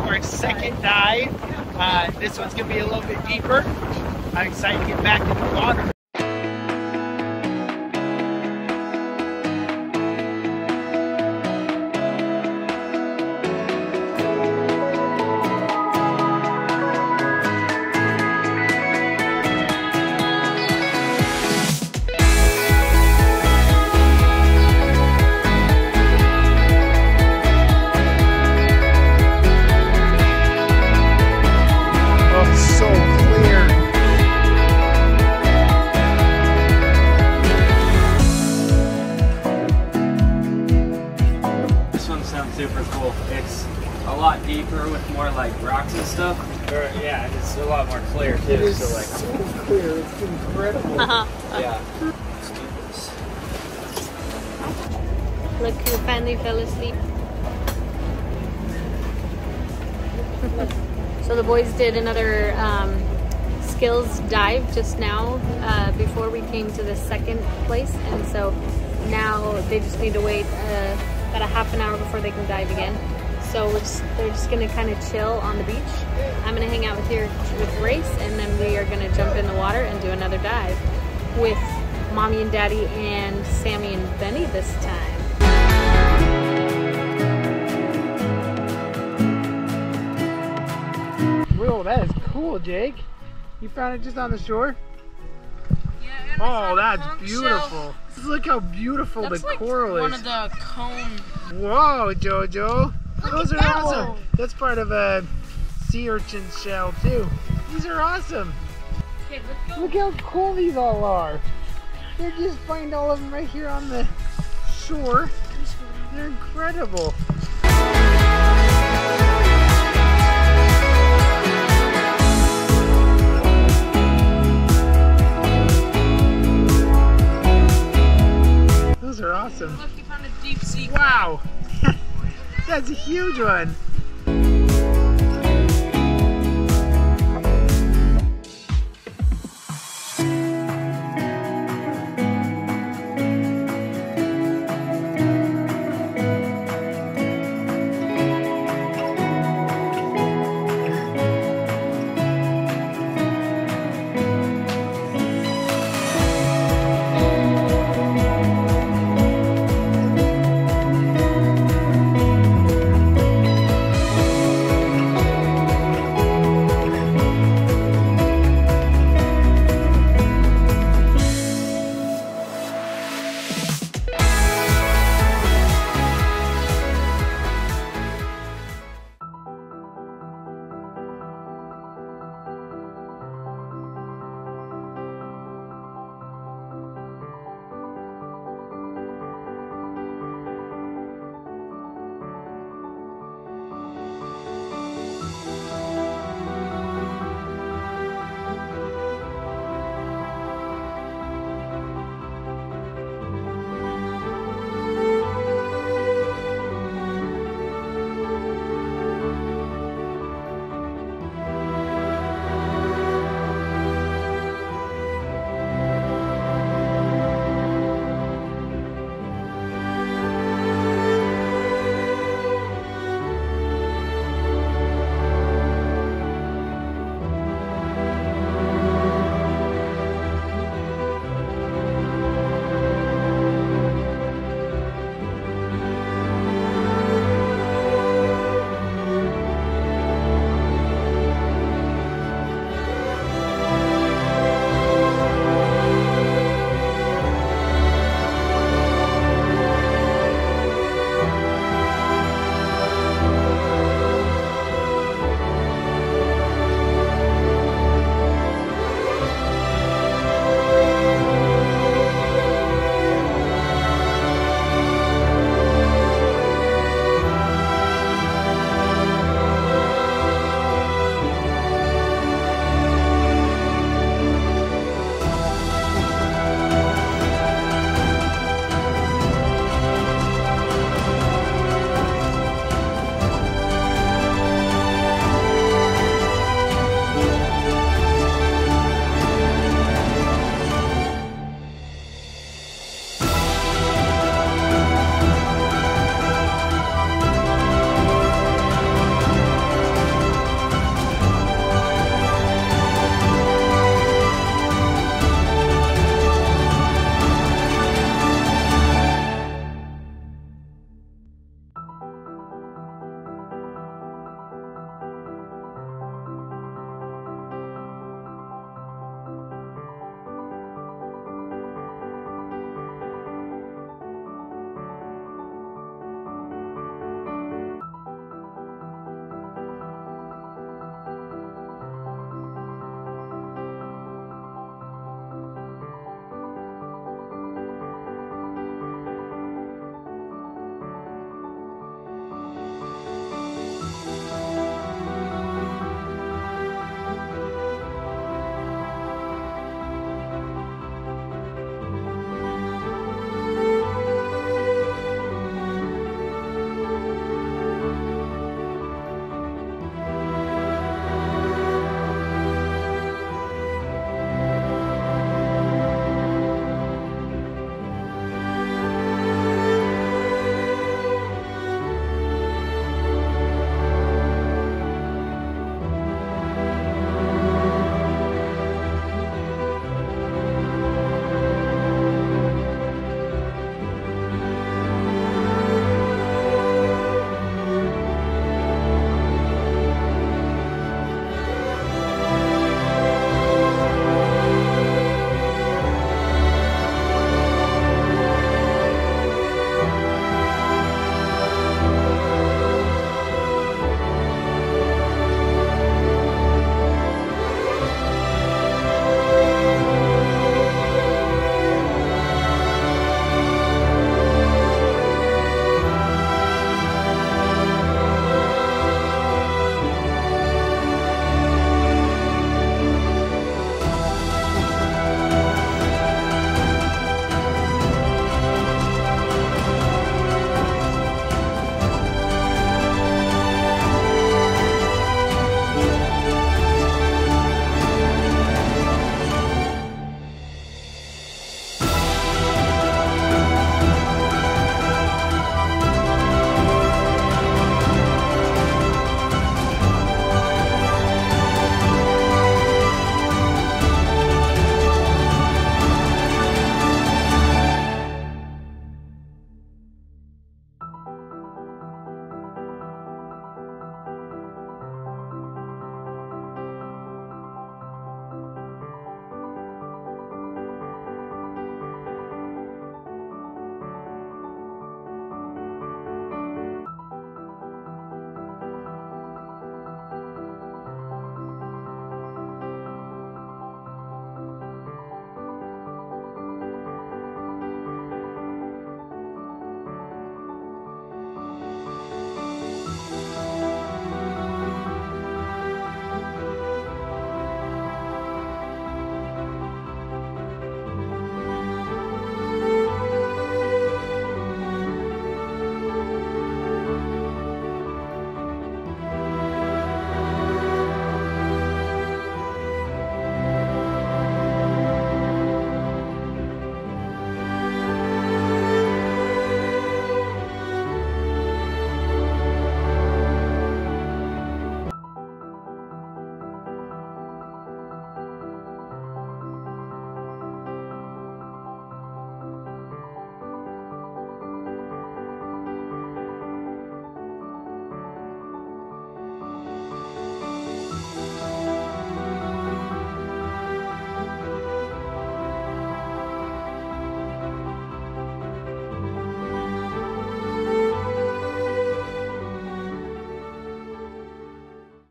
our second dive. This one's gonna be a little bit deeper. I'm excited to get back in the water. Super cool. It's a lot deeper with more like rocks and stuff. Yeah, and it's a lot more clear too. It is so like so clear. It's incredible. yeah. Let's do this. Look who finally fell asleep. So the boys did another skills dive just now before we came to the second place, and so now they just need to wait about a half an hour before they can dive again. So they're just gonna kind of chill on the beach. I'm gonna hang out with Grace, and then we are gonna jump in the water and do another dive with Mommy and Daddy and Sammy and Benny this time. Whoa, that is cool, Jake. You found it just on the shore? Yeah, and oh, that's beautiful. Look how beautiful the coral is. One of the cone. Whoa, Jojo. Those are awesome. That's part of a sea urchin shell too. These are awesome. Okay, let's go. Look how cool these all are. They're just find all of them right here on the shore. They're incredible. Those are awesome. Look, you found a deep sea. Wow. That's a huge one.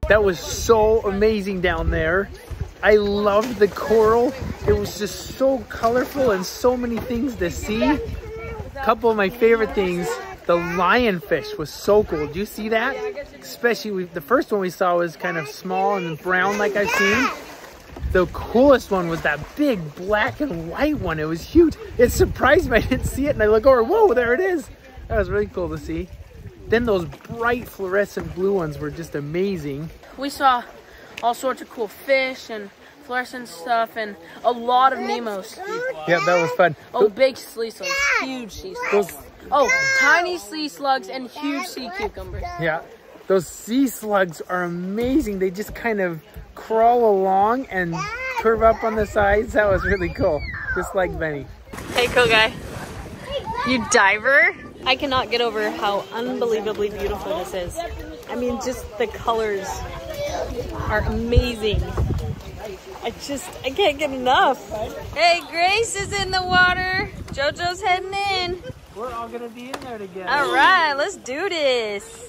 That was so amazing down there. I loved the coral. It was just so colorful and so many things to see. A couple of my favorite things, the lionfish was so cool. Do you see that? Especially the first one we saw was kind of small and brown like I've seen. The coolest one was that big black and white one. It was huge. It surprised me. I didn't see it and I look over, whoa, there it is. That was really cool to see. Then those bright fluorescent blue ones were just amazing. We saw all sorts of cool fish and fluorescent stuff and a lot of Nemos. Yeah, that was fun. Oh, big sea slugs, huge sea slugs. Oh, tiny sea slugs and huge sea cucumbers. Yeah, those sea slugs are amazing. They just kind of crawl along and curve up on the sides. That was really cool, just like Benny. Hey, cool guy. You diver? I cannot get over how unbelievably beautiful this is. I mean, just the colors are amazing. I can't get enough. Hey, Grace is in the water. JoJo's heading in. We're all gonna be in there together. All right, let's do this.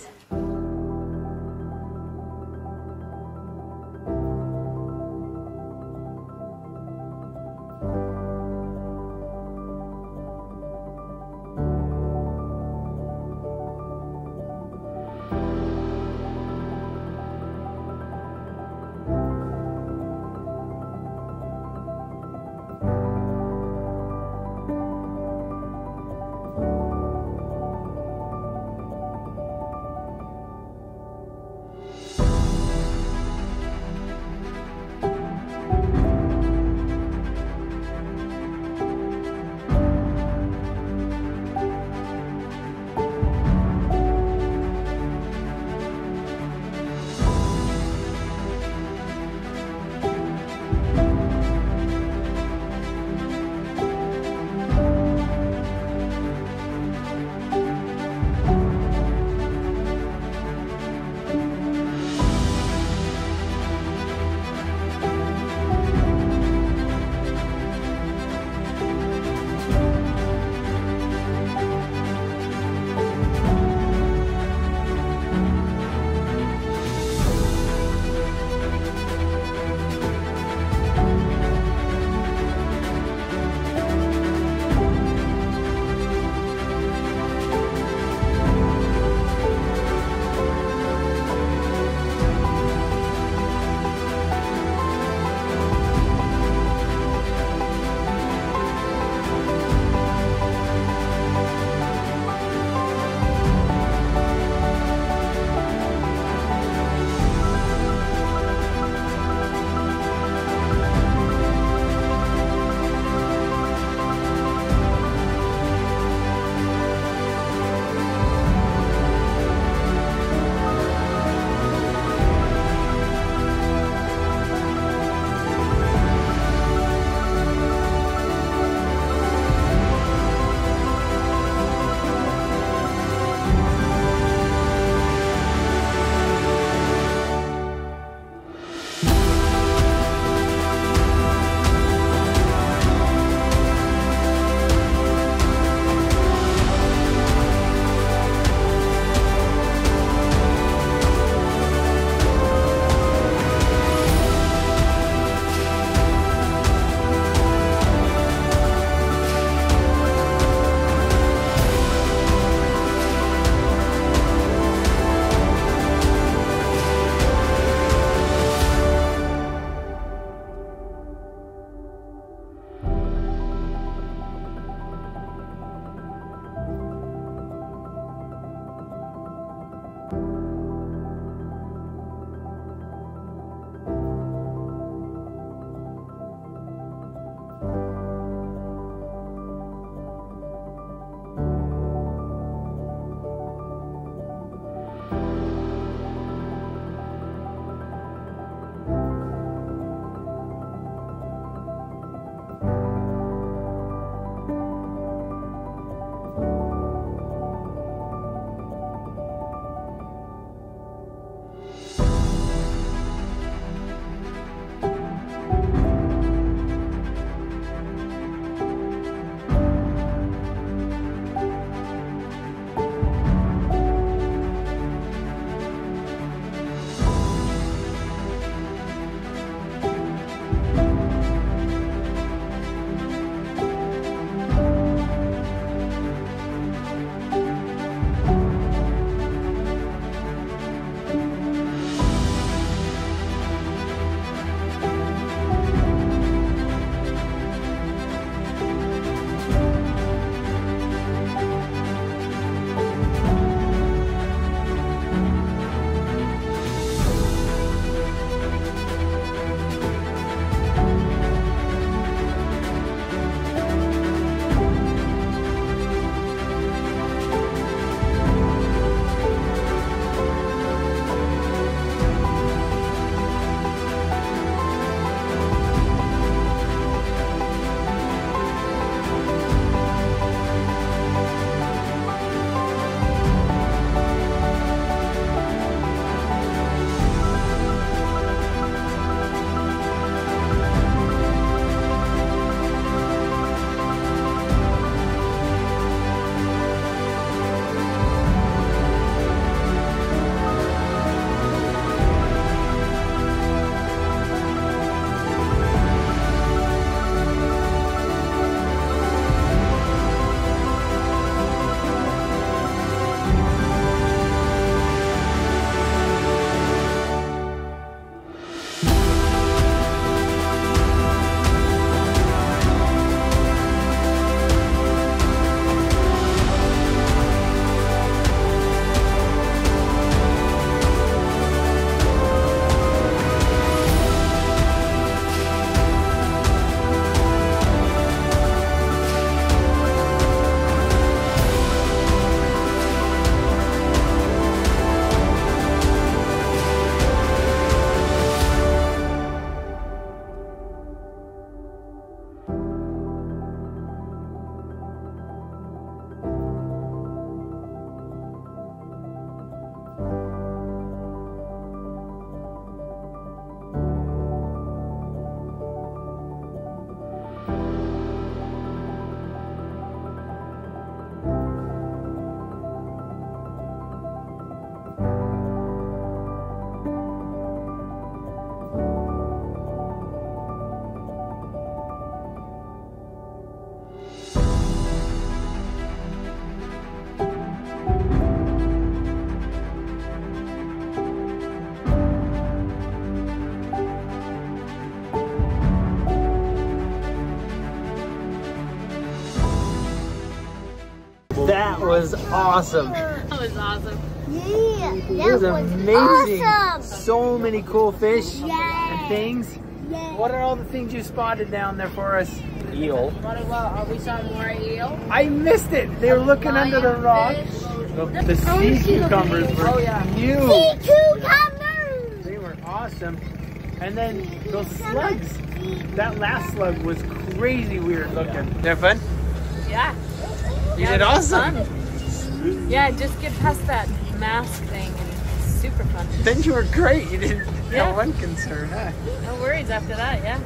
was awesome. That was awesome. Yeah, It was amazing. awesome. So many cool fish Yeah. and things. Yeah. What are all the things you spotted down there for us? Eel. We saw more eel. I missed it. They were looking under the rock. The sea cucumbers were huge. Sea cucumbers. They were awesome. And then those slugs. That last slug was crazy weird looking. Did you have fun? Yeah. You did awesome. Fun. Yeah, just get past that mask thing and it's super fun. Then you were great. You didn't Yeah. have one concern, huh? No worries after that, yeah.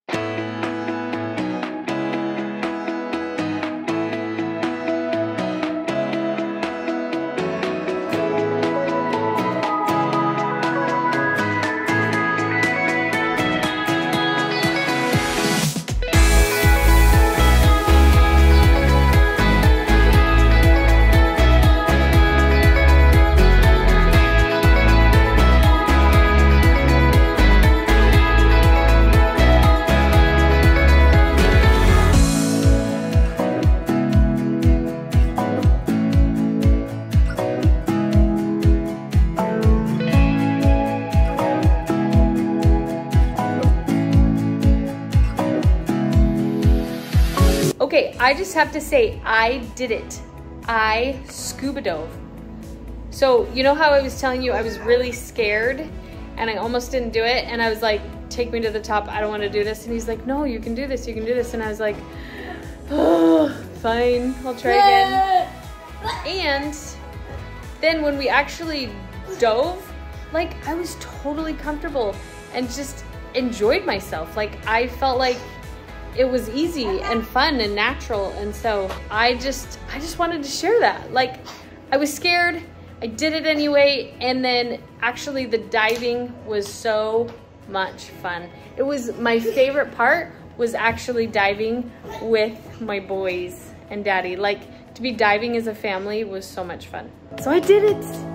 Okay, I just have to say, I did it. I scuba dove. So, you know how I was telling you I was really scared and I almost didn't do it? And I was like, take me to the top, I don't want to do this. And he's like, no, you can do this, you can do this. And I was like, oh, fine, I'll try again. And then when we actually dove, like I was totally comfortable and just enjoyed myself. Like I felt like it was easy and fun and natural, and so I just wanted to share that. Like I was scared, I did it anyway, and then actually the diving was so much fun. It was my favorite part was actually diving with my boys and daddy. Like to be diving as a family was so much fun. So I did it.